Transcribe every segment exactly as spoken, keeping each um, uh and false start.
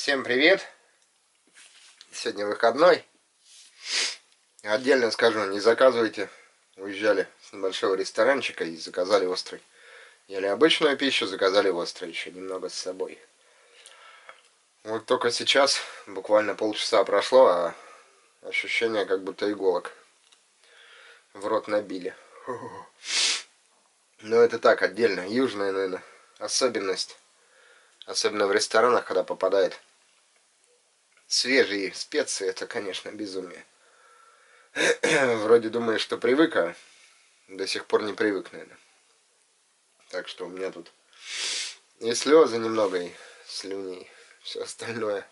Всем привет! Сегодня выходной. Отдельно скажу, не заказывайте. Уезжали с небольшого ресторанчика и заказали острый. Ели обычную пищу, заказали острый еще немного с собой. Вот только сейчас, буквально полчаса прошло, а ощущение, как будто иголок в рот набили. Но это так, отдельно. Южная, наверное, особенность. Особенно в ресторанах, когда попадает свежие специи, это, конечно, безумие. Вроде думаешь, что привык, а до сих пор не привык, наверное. Так что у меня тут и слезы немного, и слюни, и все остальное.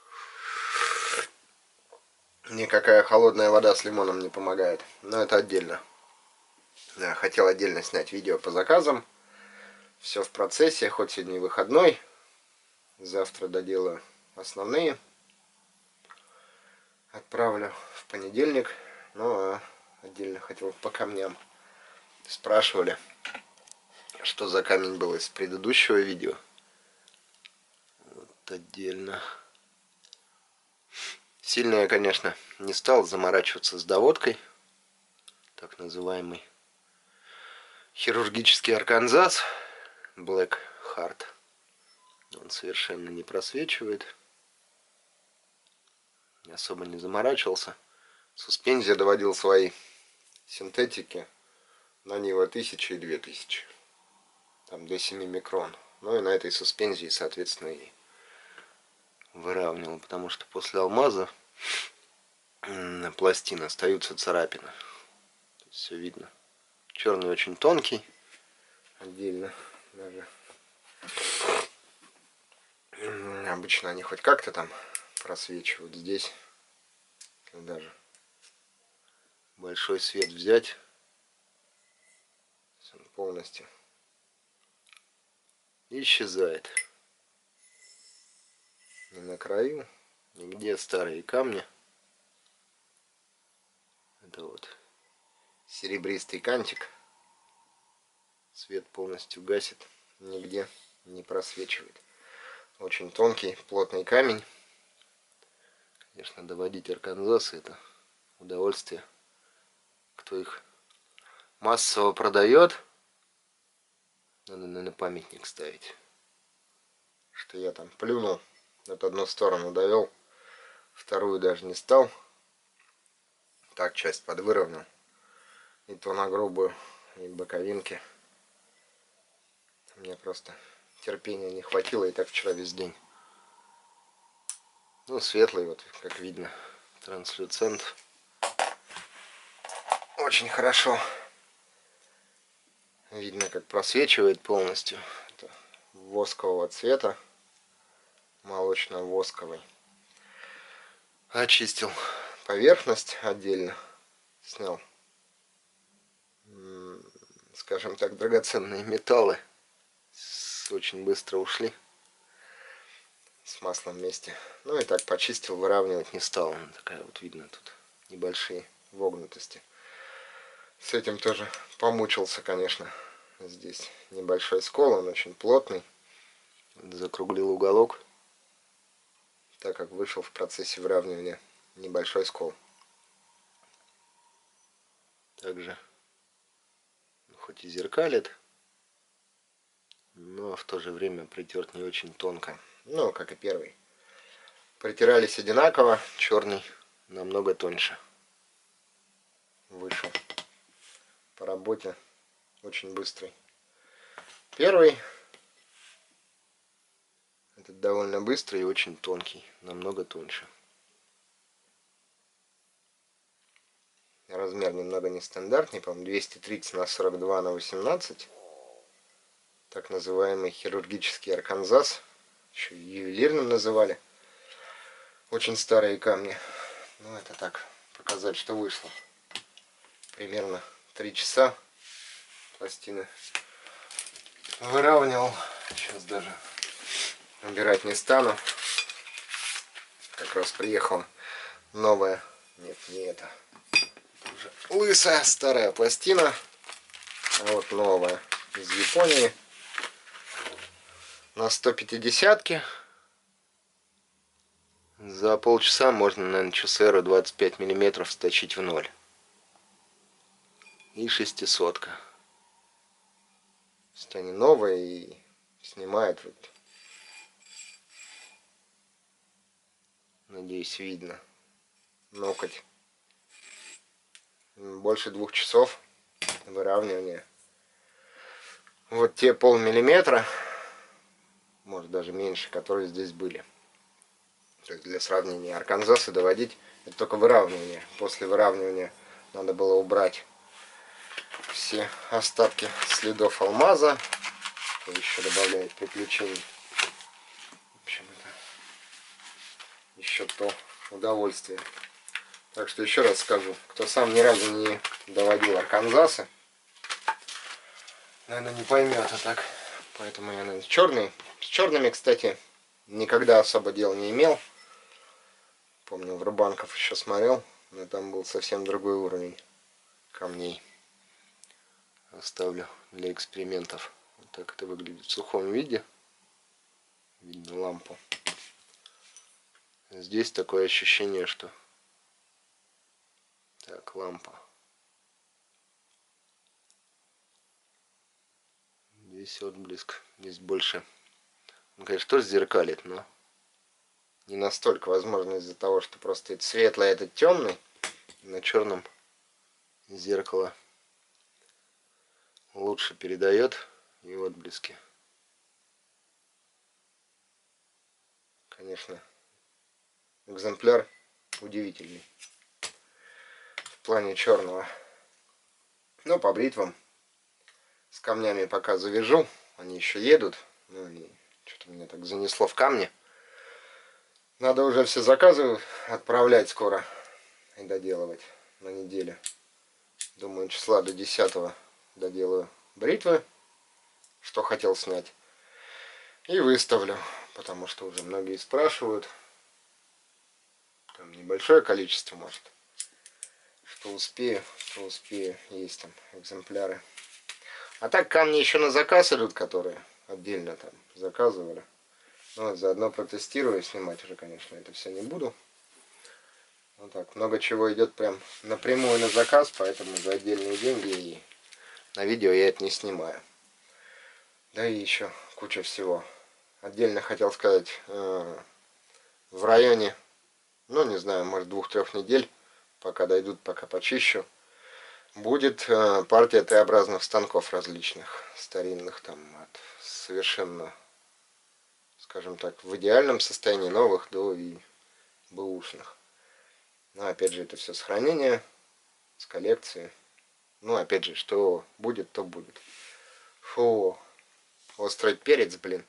Никакая холодная вода с лимоном не помогает. Но это отдельно. Да, хотел отдельно снять видео по заказам. Все в процессе, хоть сегодня и выходной. Завтра доделаю основные. Отправлю в понедельник. Ну а отдельно хотел по камням. Спрашивали, что за камень был из предыдущего видео. Вот отдельно. Сильно я, конечно, не стал заморачиваться с доводкой. Так называемый хирургический арканзас Black Heart. Он совершенно не просвечивает. Особо не заморачивался. Суспензия доводил свои синтетики на Нива тысяча и две тысячи. Там до семи микрон. Ну и на этой суспензии, соответственно, и выравнивал. Потому что после алмаза на пластине остаются царапины. Все видно. Черный очень тонкий. Отдельно даже. Обычно они хоть как-то там просвечивают. Здесь даже большой свет взять, он полностью исчезает. Ни на краю, нигде старые камни. Это вот серебристый кантик. Свет полностью гасит, нигде не просвечивает. Очень тонкий, плотный камень. Конечно, доводить арканзасы — это удовольствие. Кто их массово продает, надо, наверное, памятник ставить. Что я там плюнул, вот одну сторону довел, вторую даже не стал. Так часть подвыровнял. И то на грубую, и боковинки. Мне просто терпения не хватило, и так вчера весь день. Ну, светлый, вот, как видно, транслюцент. Очень хорошо. Видно, как просвечивает полностью. Это воскового цвета. Молочно-восковый. Очистил поверхность отдельно. Снял, скажем так, драгоценные металлы. Очень быстро ушли. С маслом вместе. Ну и так почистил, выравнивать не стал. Такая вот видно тут небольшие вогнутости. С этим тоже помучился, конечно. Здесь небольшой скол, он очень плотный. Закруглил уголок, так как вышел в процессе выравнивания небольшой скол. Также хоть и зеркалит, но в то же время притерт не очень тонко. Ну, как и первый. Притирались одинаково, черный намного тоньше вышел. По работе очень быстрый. Первый, этот довольно быстрый и очень тонкий, намного тоньше. Размер немного нестандартный, по-моему, двести тридцать на сорок два на восемнадцать. Так называемый хирургический арканзас. Еще ювелирным называли. Очень старые камни. Ну, это так, показать, что вышло. Примерно три часа пластины выравнивал. Сейчас даже убирать не стану. Как раз приехала новая. Нет, не это. Уже лысая старая пластина. А вот новая из Японии. На сто пятидесятке. За полчаса можно, наверное, чусеру двадцать пять миллиметров сточить в ноль. И шестисотка. То есть они новые и снимают. Вот. Надеюсь, видно. Ноготь. Больше двух часов выравнивания. Вот те полмиллиметра, может даже меньше, которые здесь были. То есть для сравнения Арканзасы доводить, это только выравнивание. После выравнивания надо было убрать все остатки следов алмаза. Что еще добавляет приключений. В общем, это еще то удовольствие. Так что еще раз скажу, кто сам ни разу не доводил Арканзасы, наверное, не поймет, а так. Поэтому я, наверное, черный. С черными, кстати, никогда особо дел не имел. Помню, в Рубанков еще смотрел, но там был совсем другой уровень камней. Оставлю для экспериментов. Вот так это выглядит в сухом виде. Видно лампу. Здесь такое ощущение, что... Так, лампа. Здесь отблеск. Здесь больше... Ну, конечно, тоже зеркалит, но... Не настолько, возможно, из-за того, что просто это светлый, а этот темный. На черном зеркало лучше передает и отблески. Конечно, экземпляр удивительный в плане черного. Но по бритвам с камнями пока завяжу. Они еще едут. Ну и что-то меня так занесло в камни. Надо уже все заказы отправлять скоро и доделывать на неделю. Думаю, числа до десятого доделаю бритвы, что хотел снять. И выставлю, потому что уже многие спрашивают. Там небольшое количество, может. Что успею, что успею. Есть там экземпляры. А так камни еще на заказ идут, которые отдельно там заказывали. Ну, заодно протестирую, снимать уже, конечно, это все не буду. Вот так, много чего идет прям напрямую на заказ, поэтому за отдельные деньги и на видео я это не снимаю. Да и еще куча всего. Отдельно хотел сказать, э, в районе, ну не знаю, может двух-трех недель, пока дойдут, пока почищу, будет э, партия Т-образных станков различных, старинных, там, от совершенно... скажем так, в идеальном состоянии, новых до и бэушных. Но опять же, это все с хранения, с коллекции. Ну, опять же, что будет, то будет. Фу, острый перец, блин.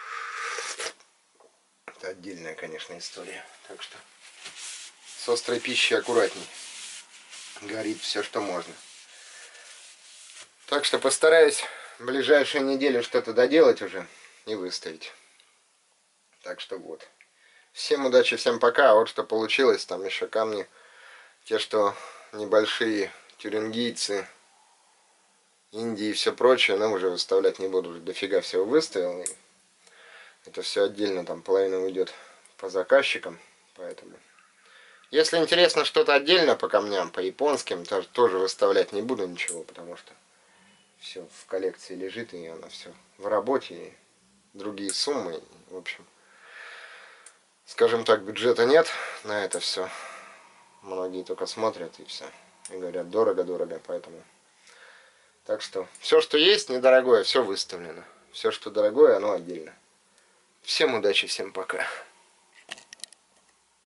Это отдельная, конечно, история. Так что с острой пищей аккуратней. Горит все, что можно. Так что постараюсь в ближайшую неделю что-то доделать уже и выставить. Так что вот. Всем удачи, всем пока. А вот что получилось. Там еще камни. Те, что небольшие, тюрингийцы, Индии и все прочее. Но уже выставлять не буду. Уже дофига всего выставил. И это все отдельно. Там половина уйдет по заказчикам. Поэтому. Если интересно что-то отдельно по камням, по японским, то тоже выставлять не буду ничего. Потому что все в коллекции лежит. И оно все в работе. И другие суммы. И, в общем... Скажем так, бюджета нет на это все. Многие только смотрят и все. И говорят, дорого-дорого, поэтому. Так что, все, что есть, недорогое, все выставлено. Все, что дорогое, оно отдельно. Всем удачи, всем пока.